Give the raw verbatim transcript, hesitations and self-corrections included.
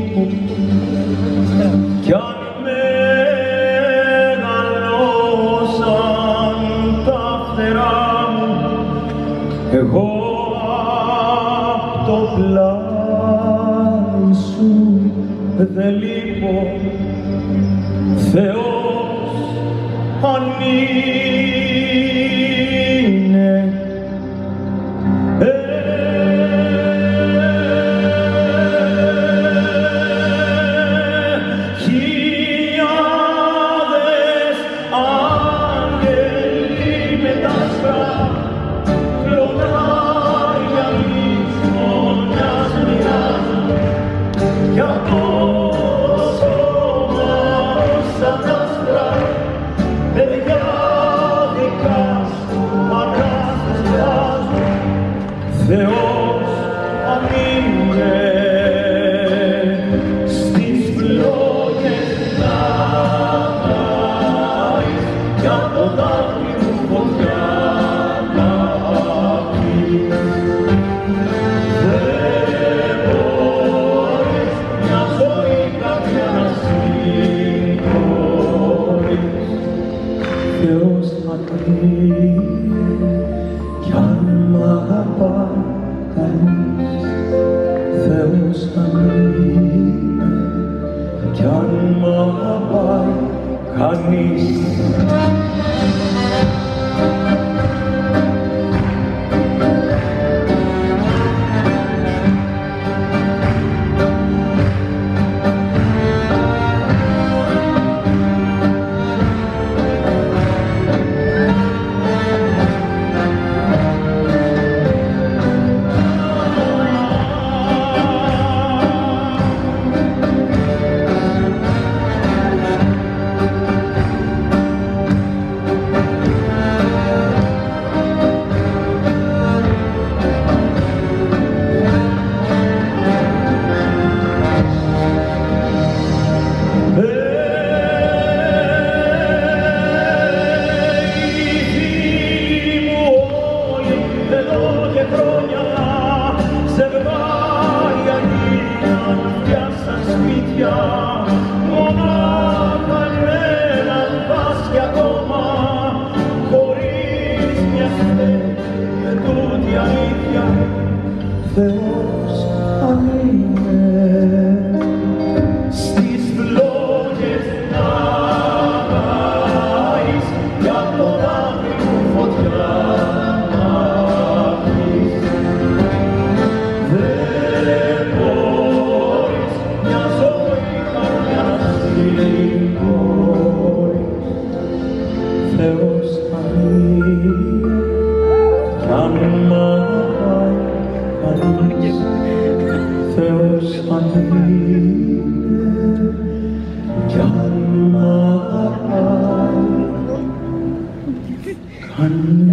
κι αν μεγαλώσαν τα φτερά μου, εγώ απ' το πλάι σου δεν λείπω. Θεός αν είναι, ε, χιλιάδες άγγελοι με τα άσπρα κλονάρια μνημονιάς μοιράζουν κι από το σώμα σαν τα άσπρα παιδιά δικά σου αγάπες βγάζουν. Θεός αν είναι, στις φλόγες να καείς κι απ' το δάκρυ μου φωτιά να πεις. Δεν μπορείς μια ζωή κάποια να συγχωρείς. Θεός αν είναι, κι αν μ' αγαπάει κανείς. Θεός αν είναι, κι αν μ' αγαπάει κανείς. Μονάχα εμένα πας κι ακόμα χωρίς μια στέλνη με τούτη αλήθεια. Θεός αν είναι, στις φλόγες να καείς κι απ' το δάκρυ μου φωτιά να πεις. Δεν μπορείς μια ζωή κάποια να συγχωρείς. Θεός αν είναι, κι αν μ' αγαπάει κανείς. Θεός αν είναι, κι αν μ' αγαπάει κανείς.